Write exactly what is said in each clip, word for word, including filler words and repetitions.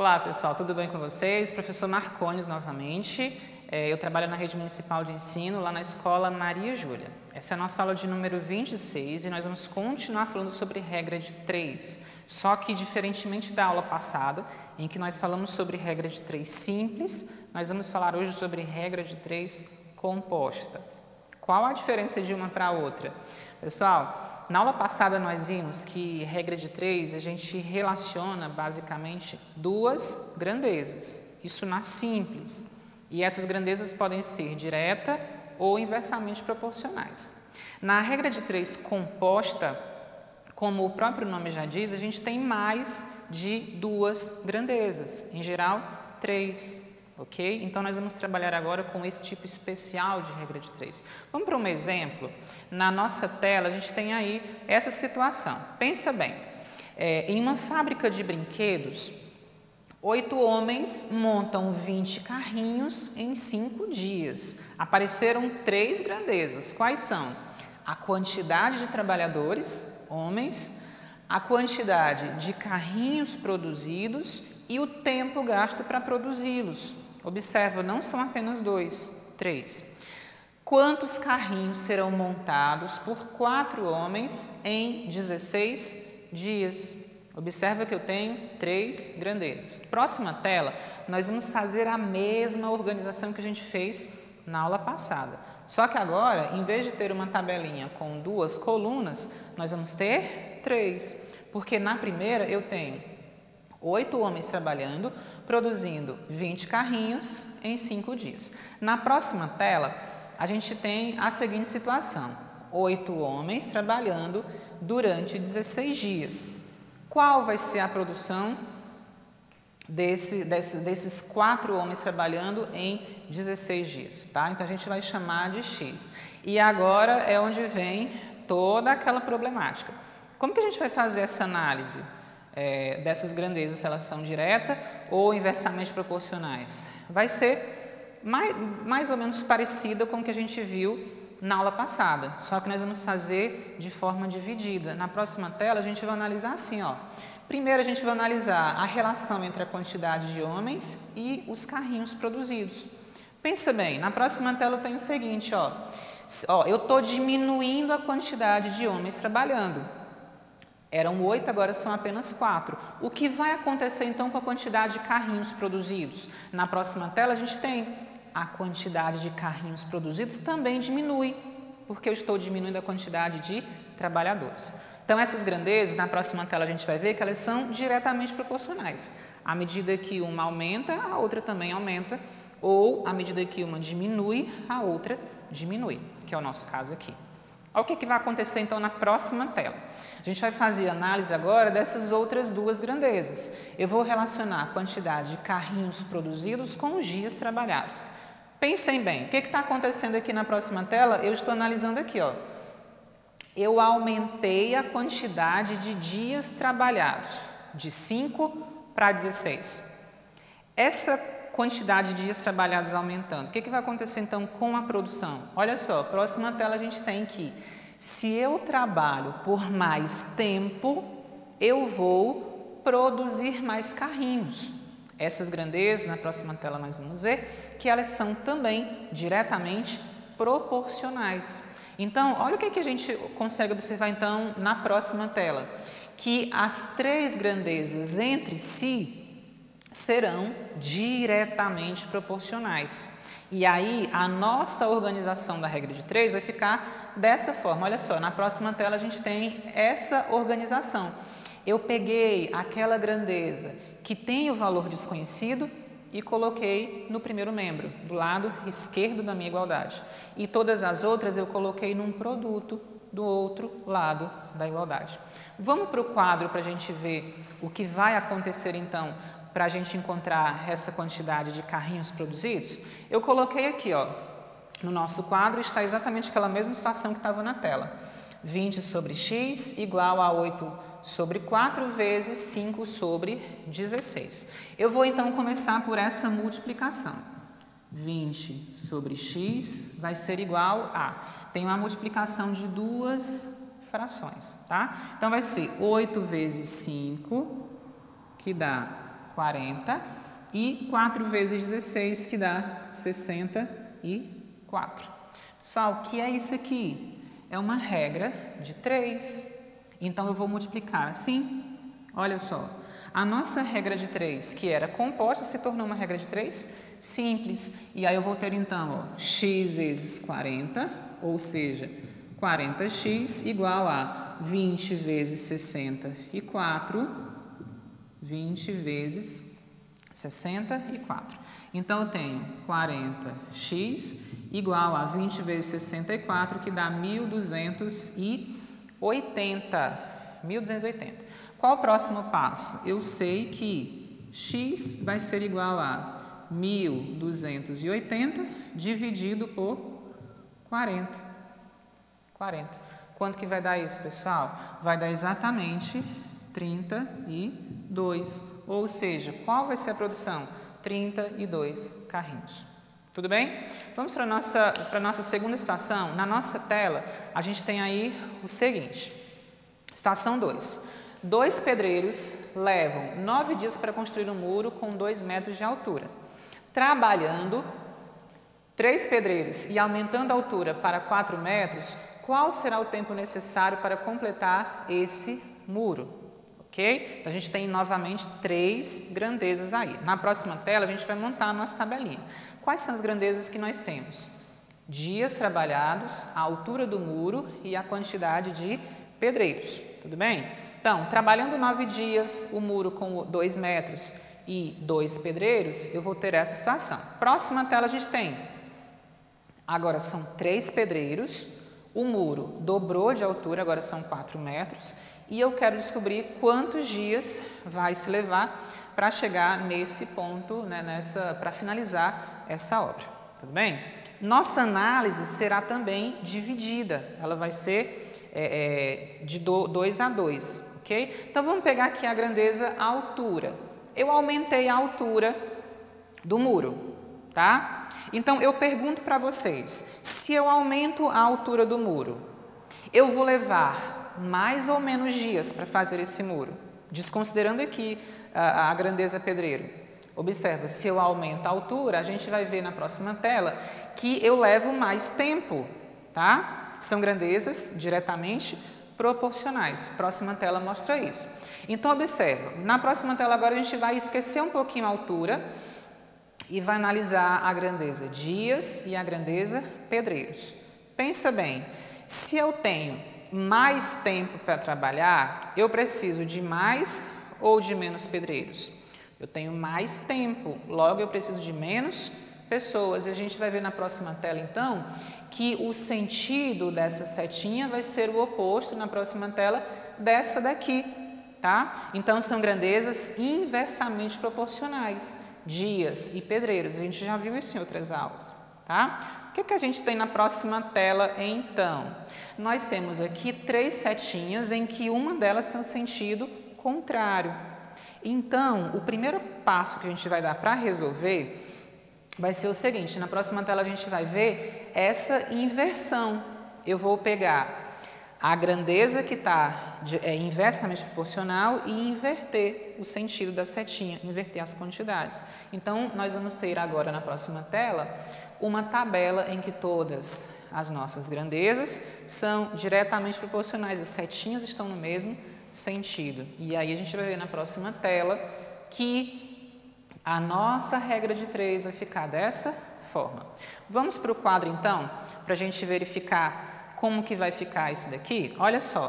Olá pessoal, tudo bem com vocês? Professor Marcones novamente. É, eu trabalho na Rede Municipal de Ensino, lá na Escola Maria Júlia. Essa é a nossa aula de número vinte e seis e nós vamos continuar falando sobre regra de três. Só que, diferentemente da aula passada, em que nós falamos sobre regra de três simples, nós vamos falar hoje sobre regra de três composta. Qual a diferença de uma para a outra? Pessoal, na aula passada nós vimos que regra de três a gente relaciona basicamente duas grandezas, isso na simples. E essas grandezas podem ser direta ou inversamente proporcionais. Na regra de três composta, como o próprio nome já diz, a gente tem mais de duas grandezas, em geral, três. Ok? Então, nós vamos trabalhar agora com esse tipo especial de regra de três. Vamos para um exemplo? Na nossa tela, a gente tem aí essa situação. Pensa bem, é, em uma fábrica de brinquedos, oito homens montam vinte carrinhos em cinco dias. Apareceram três grandezas. Quais são? A quantidade de trabalhadores, homens, a quantidade de carrinhos produzidos e o tempo gasto para produzi-los. Observa, não são apenas dois, três. Quantos carrinhos serão montados por quatro homens em dezesseis dias? Observa que eu tenho três grandezas. Próxima tela, nós vamos fazer a mesma organização que a gente fez na aula passada. Só que agora, em vez de ter uma tabelinha com duas colunas, nós vamos ter três. Porque na primeira eu tenho oito homens trabalhando, produzindo vinte carrinhos em cinco dias. Na próxima tela, a gente tem a seguinte situação. oito homens trabalhando durante dezesseis dias. Qual vai ser a produção desse, desse, desses quatro homens trabalhando em dezesseis dias? Tá? Então, a gente vai chamar de X. E agora é onde vem toda aquela problemática. Como que a gente vai fazer essa análise? É, dessas grandezas, se elas são direta ou inversamente proporcionais. Vai ser mais, mais ou menos parecida com o que a gente viu na aula passada, só que nós vamos fazer de forma dividida. Na próxima tela, a gente vai analisar assim, ó. Primeiro, a gente vai analisar a relação entre a quantidade de homens e os carrinhos produzidos. Pensa bem, na próxima tela eu tenho o seguinte, ó. ó eu estou diminuindo a quantidade de homens trabalhando. Eram oito, agora são apenas quatro. O que vai acontecer então com a quantidade de carrinhos produzidos? Na próxima tela a gente tem a quantidade de carrinhos produzidos também diminui, porque eu estou diminuindo a quantidade de trabalhadores. Então essas grandezas, na próxima tela a gente vai ver que elas são diretamente proporcionais. À medida que uma aumenta, a outra também aumenta, ou à medida que uma diminui, a outra diminui, que é o nosso caso aqui. Olha o que, que vai acontecer então na próxima tela. A gente vai fazer análise agora dessas outras duas grandezas. Eu vou relacionar a quantidade de carrinhos produzidos com os dias trabalhados. Pensem bem, o que está acontecendo aqui na próxima tela? Eu estou analisando aqui, ó. Eu aumentei a quantidade de dias trabalhados, de cinco para dezesseis. Essa quantidade de dias trabalhados aumentando, o que, que vai acontecer então com a produção? Olha só, próxima tela a gente tem que se eu trabalho por mais tempo, eu vou produzir mais carrinhos. Essas grandezas, na próxima tela nós vamos ver, que elas são também diretamente proporcionais. Então, olha o que, que a gente consegue observar então na próxima tela. Que as três grandezas entre si serão diretamente proporcionais. E aí, a nossa organização da regra de três vai ficar dessa forma. Olha só, na próxima tela a gente tem essa organização. Eu peguei aquela grandeza que tem o valor desconhecido e coloquei no primeiro membro, do lado esquerdo da minha igualdade. E todas as outras eu coloquei num produto do outro lado da igualdade. Vamos para o quadro para a gente ver o que vai acontecer então para a gente encontrar essa quantidade de carrinhos produzidos. Eu coloquei aqui, ó, no nosso quadro está exatamente aquela mesma situação que estava na tela. vinte sobre x igual a oito sobre quatro vezes cinco sobre dezesseis. Eu vou então começar por essa multiplicação. vinte sobre x vai ser igual a... Tem uma multiplicação de duas frações, tá? Então vai ser oito vezes cinco, que dá quarenta, e quatro vezes dezesseis, que dá sessenta e quatro. Pessoal, o que é isso aqui? É uma regra de três. Então, eu vou multiplicar assim. Olha só, a nossa regra de três, que era composta, se tornou uma regra de três simples. E aí eu vou ter, então, ó, x vezes quarenta, ou seja, quarenta x igual a vinte vezes sessenta e quatro, vinte vezes sessenta e quatro. Então, eu tenho quarenta x igual a vinte vezes sessenta e quatro, que dá mil duzentos e oitenta. mil duzentos e oitenta. Qual o próximo passo? Eu sei que x vai ser igual a mil duzentos e oitenta dividido por quarenta. quarenta. Quanto que vai dar isso, pessoal? Vai dar exatamente trinta e dois. Ou seja, qual vai ser a produção? trinta e dois carrinhos. Tudo bem? Vamos para a nossa, para a nossa segunda situação. Na nossa tela, a gente tem aí o seguinte. Situação dois. Dois pedreiros levam nove dias para construir um muro com dois metros de altura. Trabalhando três pedreiros e aumentando a altura para quatro metros, qual será o tempo necessário para completar esse muro? Ok? Então, a gente tem novamente três grandezas aí. Na próxima tela, a gente vai montar a nossa tabelinha. Quais são as grandezas que nós temos? Dias trabalhados, a altura do muro e a quantidade de pedreiros. Tudo bem? Então, trabalhando nove dias, o muro com dois metros e dois pedreiros, eu vou ter essa situação. Próxima tela, a gente tem. Agora são três pedreiros, o muro dobrou de altura, agora são quatro metros. E eu quero descobrir quantos dias vai se levar para chegar nesse ponto, né, nessa, para finalizar essa obra. Tudo bem? Nossa análise será também dividida. Ela vai ser é, é, de dois a dois, ok? Então, vamos pegar aqui a grandeza, a altura. Eu aumentei a altura do muro, tá? Então, eu pergunto para vocês, se eu aumento a altura do muro, eu vou levar mais ou menos dias para fazer esse muro, desconsiderando aqui a, a grandeza pedreiro. Observa, se eu aumento a altura, a gente vai ver na próxima tela que eu levo mais tempo, tá? São grandezas diretamente proporcionais. Próxima tela mostra isso. Então, observa, na próxima tela agora a gente vai esquecer um pouquinho a altura e vai analisar a grandeza dias e a grandeza pedreiros. Pensa bem, se eu tenho mais tempo para trabalhar, eu preciso de mais ou de menos pedreiros? Eu tenho mais tempo, logo eu preciso de menos pessoas. E a gente vai ver na próxima tela, então, que o sentido dessa setinha vai ser o oposto na próxima tela dessa daqui, tá? Então, são grandezas inversamente proporcionais, dias e pedreiros. A gente já viu isso em outras aulas, tá? O que, que a gente tem na próxima tela, então? Nós temos aqui três setinhas em que uma delas tem um sentido contrário. Então, o primeiro passo que a gente vai dar para resolver vai ser o seguinte. Na próxima tela a gente vai ver essa inversão. Eu vou pegar a grandeza que está é, inversamente proporcional e inverter o sentido da setinha, inverter as quantidades. Então, nós vamos ter agora na próxima tela uma tabela em que todas as nossas grandezas são diretamente proporcionais, as setinhas estão no mesmo sentido. E aí a gente vai ver na próxima tela que a nossa regra de três vai ficar dessa forma. Vamos para o quadro então, para a gente verificar como que vai ficar isso daqui. Olha só,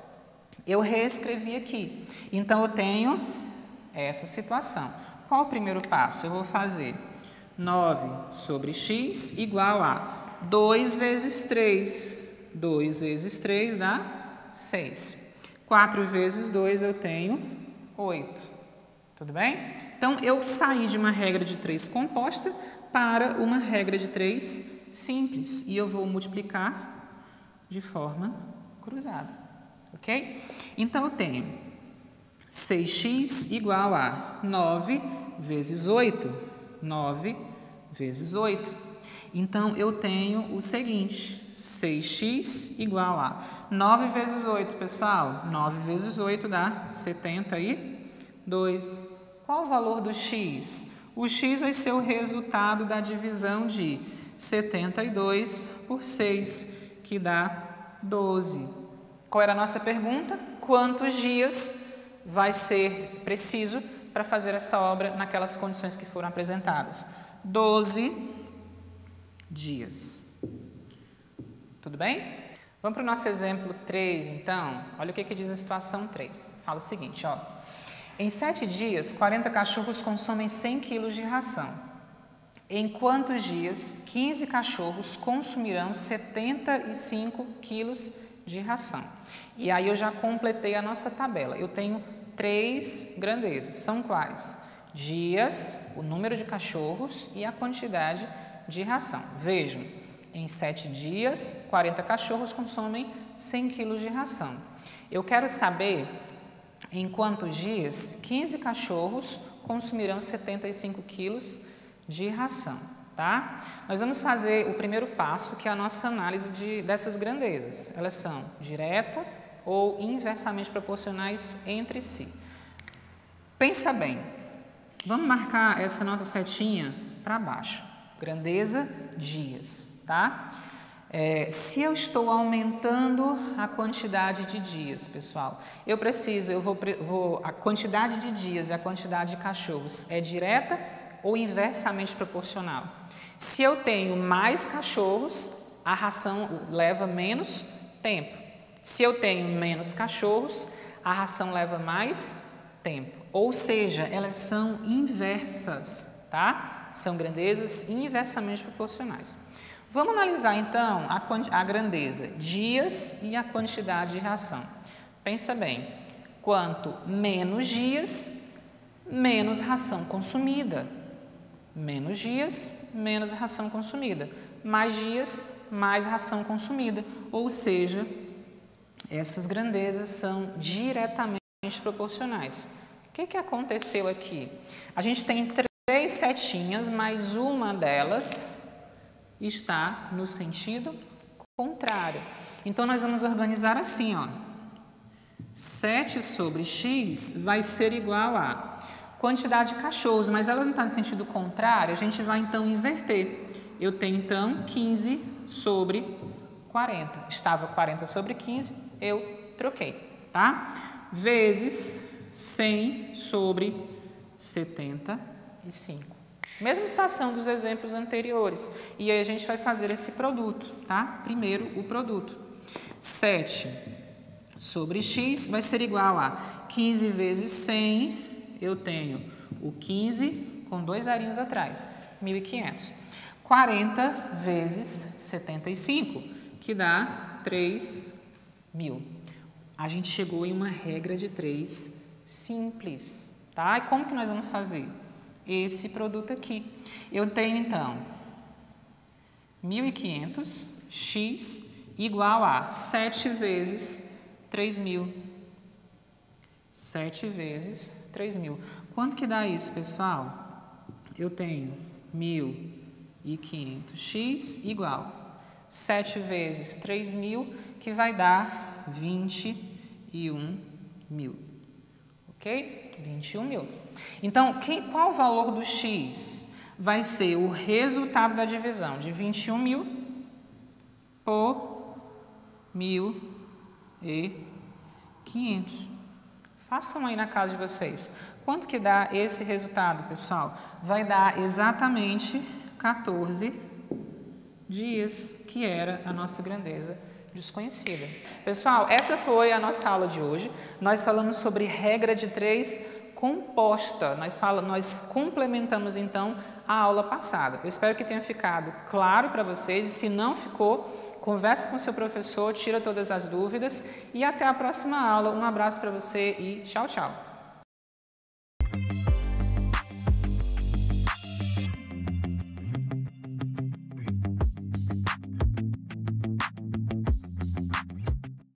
eu reescrevi aqui, então eu tenho essa situação. Qual o primeiro passo? Eu vou fazer nove sobre x igual a dois vezes três. dois vezes três dá seis. quatro vezes dois eu tenho oito. Tudo bem? Então, eu saí de uma regra de três composta para uma regra de três simples. E eu vou multiplicar de forma cruzada. Ok? Então, eu tenho seis x igual a nove vezes oito. nove vezes oito. Então, eu tenho o seguinte, seis x igual a nove vezes oito, pessoal. nove vezes oito dá setenta e dois. Qual o valor do x? O x vai ser o resultado da divisão de setenta e dois por seis, que dá doze. Qual era a nossa pergunta? Quantos dias vai ser preciso para fazer essa obra naquelas condições que foram apresentadas? doze dias. Tudo bem? Vamos para o nosso exemplo três, então. Olha o que, que diz a situação três. Fala o seguinte, ó. Em sete dias, quarenta cachorros consomem cem quilos de ração. Em quantos dias, quinze cachorros consumirão setenta e cinco quilos de ração? E aí eu já completei a nossa tabela. Eu tenho três grandezas. São quais? Dias, o número de cachorros e a quantidade de ração. Vejam, em sete dias, quarenta cachorros consomem cem quilos de ração. Eu quero saber em quantos dias quinze cachorros consumirão setenta e cinco quilos de ração, tá? Nós vamos fazer o primeiro passo, que é a nossa análise de, dessas grandezas. Elas são direta ou inversamente proporcionais entre si. Pensa bem, vamos marcar essa nossa setinha para baixo. Grandeza, dias, tá? É, se eu estou aumentando a quantidade de dias, pessoal, eu preciso, eu vou, vou, a quantidade de dias e a quantidade de cachorros é direta ou inversamente proporcional? Se eu tenho mais cachorros, a ração leva menos tempo. Se eu tenho menos cachorros, a ração leva mais tempo. Ou seja, elas são inversas, tá? São grandezas inversamente proporcionais. Vamos analisar, então, a, a grandeza, dias e a quantidade de ração. Pensa bem, quanto menos dias, menos ração consumida. Menos dias, menos ração consumida. Mais dias, mais ração consumida. Ou seja, essas grandezas são diretamente proporcionais. O que, que aconteceu aqui? A gente tem três setinhas, mas uma delas está no sentido contrário. Então, nós vamos organizar assim, ó. sete sobre x vai ser igual a quantidade de cachorros, mas ela não está no sentido contrário, a gente vai, então, inverter. Eu tenho, então, quinze sobre quarenta. Estava quarenta sobre quinze, eu troquei, tá? Vezes cem sobre setenta e cinco. Mesma situação dos exemplos anteriores. E aí a gente vai fazer esse produto, tá? Primeiro o produto. sete sobre x vai ser igual a quinze vezes cem, eu tenho o quinze com dois zerinhos atrás, mil e quinhentos. quarenta vezes setenta e cinco, que dá três mil. A gente chegou em uma regra de três simples, tá? E como que nós vamos fazer? Esse produto aqui. Eu tenho, então, mil e quinhentos, x igual a sete vezes três mil. sete vezes três mil. Quanto que dá isso, pessoal? Eu tenho mil e quinhentos x igual sete vezes três mil, que vai dar vinte e um mil. Ok? vinte e um mil. Então, que, qual o valor do x? Vai ser o resultado da divisão de vinte e um mil por mil e quinhentos. Façam aí na casa de vocês. Quanto que dá esse resultado, pessoal? Vai dar exatamente quatorze dias, que era a nossa grandeza desconhecida. Pessoal, essa foi a nossa aula de hoje. Nós falamos sobre regra de três composta. Nós, fala, nós complementamos, então, a aula passada. Eu espero que tenha ficado claro para vocês. E se não ficou, converse com o seu professor, tira todas as dúvidas. E até a próxima aula. Um abraço para você e tchau, tchau.